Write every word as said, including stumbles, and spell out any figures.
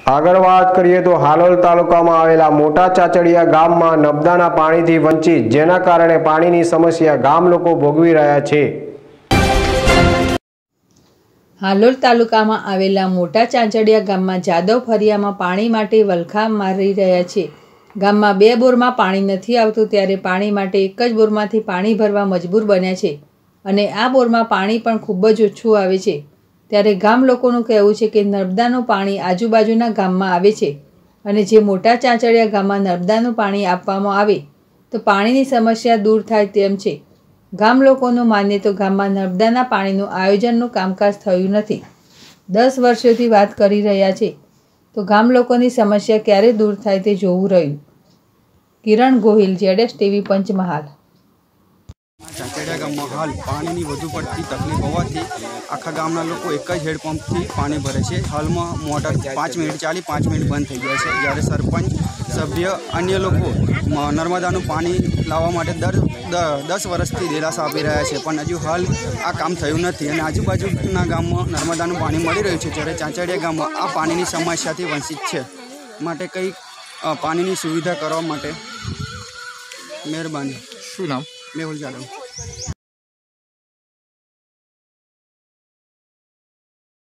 આગળ વાત કરીએ તો હાલોલ તાલુકામાં આવેલા મોટા ચાચડિયા ગામમાં નર્મદાના પાણીથી વંચિત, જેના કારણે પાણીની સમસ્યા ગામ લોકો ભોગવી રહ્યા છે। હાલોલ તાલુકામાં આવેલા મોટા ચાંચડિયા ગામમાં જાદવ ફરિયામાં પાણી માટે વલખા મારી રહ્યા છે। ગામમાં બે બોરમાં પાણી નથી આવતું, ત્યારે પાણી માટે એક જ બોરમાંથી પાણી ભરવા મજબૂર બન્યા છે અને આ બોરમાં પાણી પણ ખૂબ જ ઓછું આવે છે। ત્યારે ગામ લોકોનું કહેવું છે કે નર્મદાનું પાણી આજુબાજુના ગામમાં આવે છે અને જે મોટા ચાંચડિયા ગામમાં નર્મદાનું પાણી આપવામાં આવે તો પાણીની સમસ્યા દૂર થાય તેમ છે। ગામ લોકોનું માનીએ તો ગામમાં નર્મદાના પાણીનું આયોજનનું કામકાજ થયું નથી। દસ વર્ષોથી વાત કરી રહ્યા છે, તો ગામ લોકોની સમસ્યા ક્યારે દૂર થાય તે જોવું રહ્યું। કિરણ ગોહિલ, જેડેશ ટીવી, પંચમહાલ। ચાંચડિયા ગામમાં હાલ પાણીની વધુ પડતી તકલીફ હોવાથી આખા ગામના લોકો એક જ હેડપંપથી પાણી ભરે છે। હાલમાં મોટર પાંચ મિનિટ ચાલી પાંચ મિનિટ બંધ થઈ જાય છે, જ્યારે સરપંચ સભ્ય અન્ય લોકો નર્મદાનું પાણી લાવવા માટે દર દસ વર્ષથી દિલાસા આપી રહ્યા છે, પણ હજુ હાલ આ કામ થયું નથી અને આજુબાજુના ગામમાં નર્મદાનું પાણી મળી રહ્યું છે, જ્યારે ચાંચડિયા ગામમાં આ પાણીની સમસ્યાથી વંચિત છે। માટે કંઈક પાણીની સુવિધા કરવા માટે મહેરબાની। શું નામ? મેહુલ જાદવ।